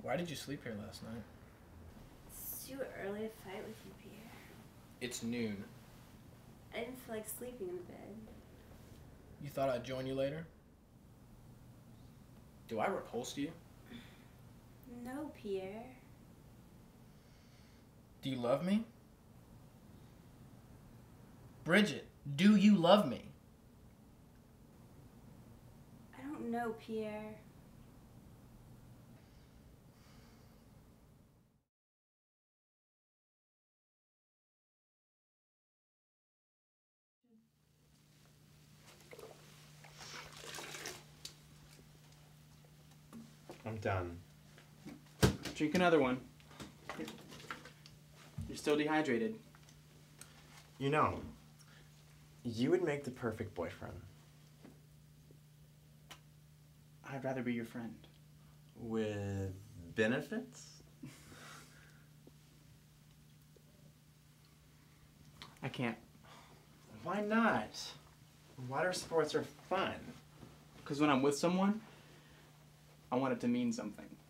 Why did you sleep here last night? It's too early to fight with you, Pierre. It's noon. I didn't feel like sleeping in the bed. You thought I'd join you later? Do I repulse you? No, Pierre. Do you love me? Bridget, do you love me? I don't know, Pierre. I'm done. Drink another one. You're still dehydrated. You know, you would make the perfect boyfriend. I'd rather be your friend. With benefits? I can't. Why not? Water sports are fun. Because when I'm with someone, I want it to mean something.